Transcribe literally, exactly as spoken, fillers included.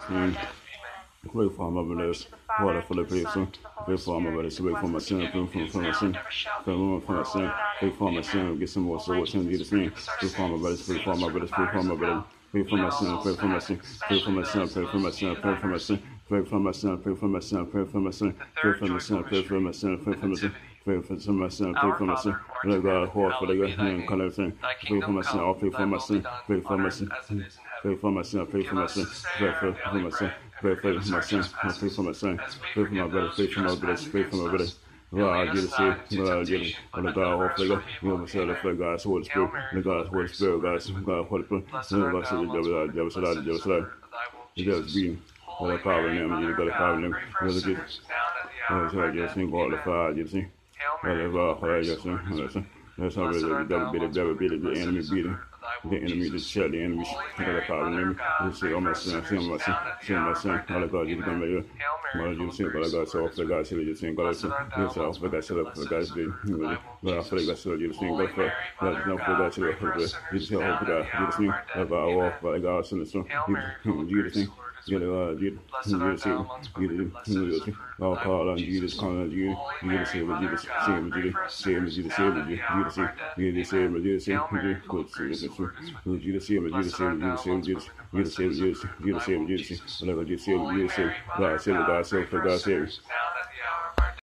And pray for my brothers, water for the person, pray for my brothers, pray for my son, pray for for my son, pray for my son, pray for my son, get some more souls in Jesus' name. Pray for my brothers, pray for my brothers, pray for my brothers. Pray for my son, pray for my son, pray for my son, pray for my son, pray for my son, pray for my son, pray for my son, pray for my son, pray for my son, pray for my son, pray for my son, pray for my son, pray for my son, let God hold for the God name, call everything. Pray for my son, I'll pray for my son, pray for my son, pray for my son, pray for my son, pray for my son, pray for my son, pray for my son, pray for my brother, pray for my brothers, pray for my brothers. God, I get it, see, God, I get it. On the God, all figure, you know, say the figure, God's Holy Spirit, the God's Holy Spirit, God's God, Holy Spirit, the God, say the devil, the devil, said, the devil, said, the devil's being, all the power in them, you got the power in them, you know, get, oh, so I just think, all the fire, you see, all the fire, I just think, that's how the devil beat the devil, beat the enemy, beating. The enemy just shut the enemy, got the power in them, you see, oh my son, see my son, see my son, all the God, you come here. Well, you see, but I got so off the guy, so you think, God, so yes, off the guy, set up the guys, did, but I feel like I said, you think, but for that, no, for that, you just help the guy, you just think, I got off, but I got so, so you just think. Get it, uh, get it, get it, get it, get it, I'll call on Jesus, call on Jesus, you get it, say what Jesus, say what Jesus, say what Jesus, say what Jesus, get it, say what Jesus, say what Jesus, good, say what Jesus, say what Jesus, say what Jesus, say what Jesus, get it, say what Jesus, get it, say what Jesus, whatever Jesus, say what Jesus, say, God, say what God, say what God, say